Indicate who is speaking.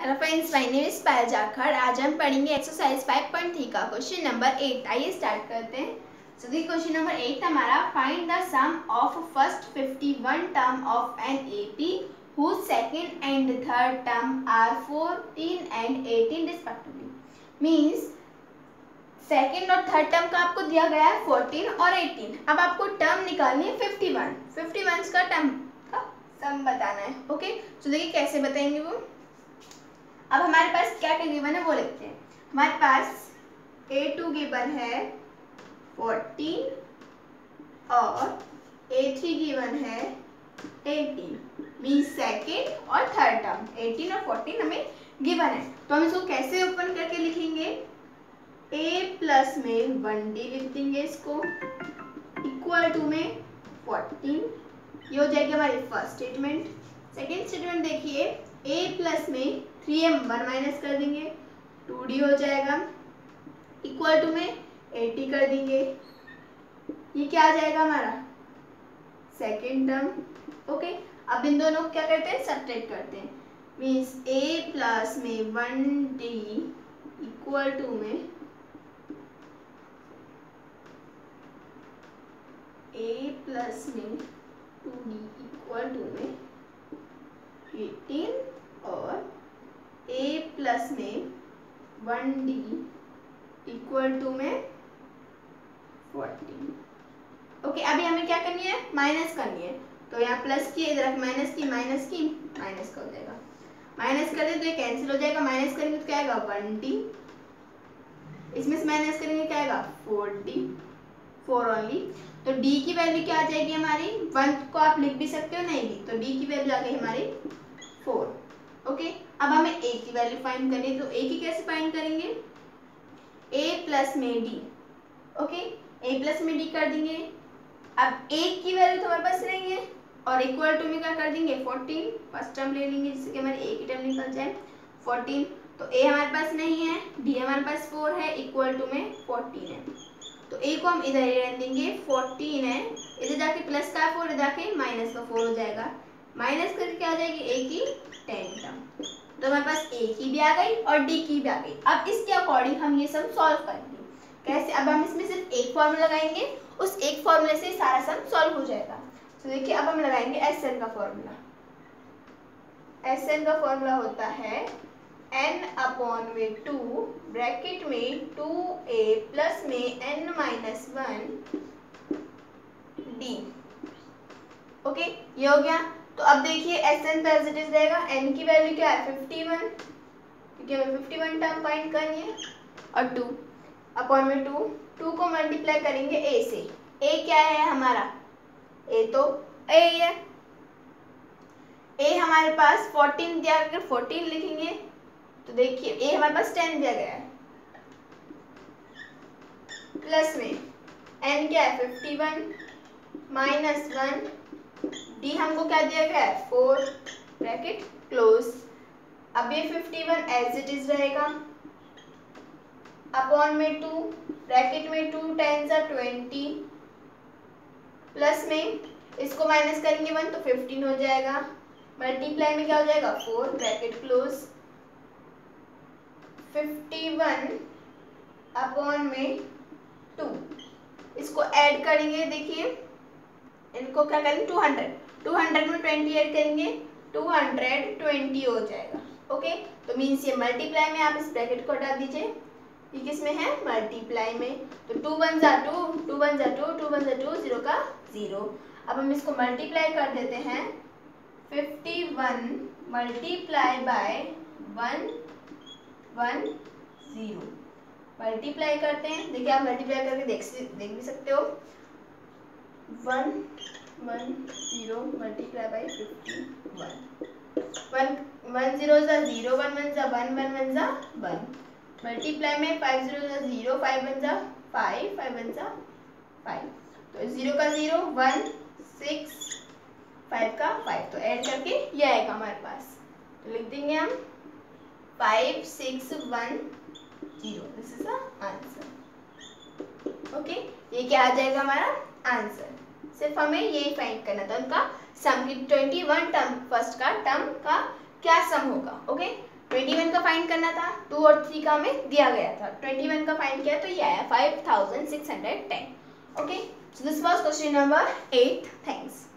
Speaker 1: Hello friends, my name is Payal Jakhar. आज हम पढ़ेंगे एक्सरसाइज 5.3 का क्वेश्चन नंबर 8। आइए स्टार्ट करते हैं। सो देखिए क्वेश्चन नंबर 8 हमारा, find the sum of first 51 term of an AP whose second and third term are 14 and 18 respectively। Means second और थर्ड टर्म का आपको दिया गया है 14 और 18। अब आपको टर्म निकालनी है 51 का टर्म का सम बताना है। ओके, तो देखिए कैसे बताएंगे वो। अब हमारे पास क्या क्या गिवन है वो लिखते हैं। हमारे पास A2 गिवन है 14 और A3 गिवन है 18। मीन्स सेकेंड और थर्ड टर्म 18 और 14 हमें गिवन है। तो हम इसको कैसे ओपन करके लिखेंगे, A प्लस में 1D लिख देंगे इसको, इक्वल टू में 14। ये हो जाएगी हमारी फर्स्ट स्टेटमेंट। सेकेंड स्टेटमेंट देखिए, A प्लस में 3m 1 माइनस कर देंगे, 2D हो जाएगा, इक्वल टू में 80 कर देंगे। ये क्या आ जाएगा हमारा सेकेंड टर्म। ओके, अब इन दोनों को क्या करते हैं, सब्ट्रैक्ट करते हैं। मीन्स A प्लस में 1D इक्वल टू में A प्लस में 2D इक्वल टू में 18 और A प्लस में 1D इक्वल टू में 14। ओके, अभी हमें क्या करनी है, माइनस करनी है। तो यहाँ प्लस की, इधर माइनस की, माइनस का हो जाएगा। माइनस कर दे तो ये कैंसिल हो जाएगा। माइनस करेंगे तो क्या आएगा 1D, इसमें से माइनस करेंगे क्या आएगा 4D, 4 ओनली। तो D की वैल्यू क्या आ जाएगी हमारी, 1 को आप लिख भी सकते हो, नहीं भी, तो D की वैल्यू आ गई हमारी 4। ओके, अब हमें A की वैल्यू फाइंड करनी है। तो A की कैसे फाइंड करेंगे, A प्लस में D। ओके, A प्लस में D कर देंगे। अब A की वैल्यू तो हमारे पास नहीं है और इक्वल टू में क्या कर देंगे 14। फर्स्ट टर्म ले लेंगे जिससे कि हमारे A की टर्म निकल जाए 14। तो A हमारे पास नहीं है, D हमारे पास 4 है, इक्वल टू में 14 है। तो A को हम इधर ही रहने देंगे, 14 है, इधर जाके प्लस का 4, इधर जाके माइनस का 4 हो जाएगा। माइनस करके क्या आ जाएगी A की 10 टर्म। तो हमारे पास A की भी आ गई और D की भी आ गई। अब इसके अकॉर्डिंग हम ये सब सॉल्व करेंगे। कैसे, अब हम इसमें सिर्फ एक फॉर्मूला लगाएंगे, उस एक फॉर्मूले से सारा सम सॉल्व हो जाएगा। तो देखिए अब हम लगाएंगे SN का फॉर्मूला। SN का फॉर्मूला होता है n/2 ब्रैकेट में 2a प्लस में n माइनस 1 d। ओके, ये हो गया। तो अब देखिए SN तो एज इट इज रहेगा। n की वैल्यू क्या है 51, क्योंकि हमें 51 टर्म फाइंड करनी है, और 2/2 को मल्टीप्लाई करेंगे a से। a क्या है हमारा, a तो a ही है। a हमारे पास 14 दिया, अगर 14 लिखेंगे तो देखिए a हमारे पास 10 दिया गया है, प्लस में n क्या है 51 माइनस 1, d हमको क्या दिया गया है 4, ब्रैकेट क्लोज। अब ये 51 एज इट इज रहेगा, अपॉन में 2, ब्रैकेट में 2 10 20, प्लस में इसको माइनस करेंगे 1 तो 15 हो जाएगा, मल्टीप्लाई में क्या हो जाएगा 4, ब्रैकेट क्लोज। 51 अपॉन में 2, इसको ऐड करेंगे। देखिए इनको क्या करेंगे 200 में 20 ऐड करेंगे, 220 हो जाएगा। ओके, तो मीन्स ये मल्टीप्लाई में, आप इस ब्रैकेट को हटा दीजिए, ये किस में है मल्टीप्लाई में। तो 2 1 जा 2, 2 1 जा 2, 2 1 जा 2, 0 का 0। अब हम इसको मल्टीप्लाई कर देते हैं, 51 मल्टीप्लाई बाय 1 1 0 मल्टीप्लाई करते हैं। देखिए आप मल्टीप्लाई करके देख भी सकते हो। 1 1 0 मल्टीप्लाई बाय 51, 1 0 जा 0, 1 1 जा 1, 1 1 जा 1, मल्टीप्लाई में 5 0 जा 0, 5 1 जा 5, 5 1 जा 5, तो 0 का 0 1 6, 5 का 5, तो ऐड करके ये आएगा हमारे पास। तो लिख देंगे हम 5 6 1 0, this is the answer. Okay, ये क्या आ जाएगा हमारा आंसर। सिर्फ हमें यही फाइंड करना था, उनका सम की 21 टर्म, फर्स्ट का टर्म का क्या सम होगा। ओके, 21 का फाइंड करना था, 2 और 3 का हमें दिया गया था, 21 का फाइंड किया तो ये आया 5610. Okay, so this was question number 8. Thanks.